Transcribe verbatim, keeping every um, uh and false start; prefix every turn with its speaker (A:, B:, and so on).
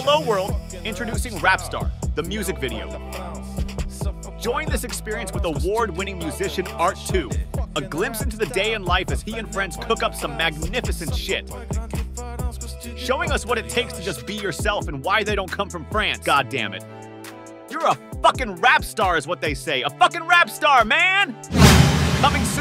A: Hello world, introducing Rapstar, the music video. Join this experience with award-winning musician Art two, a glimpse into the day in life as he and friends cook up some magnificent shit. Showing us what it takes to just be yourself and why they don't come from France, god damn it. You're a fucking rap star is what they say, a fucking rap star, man! Coming soon.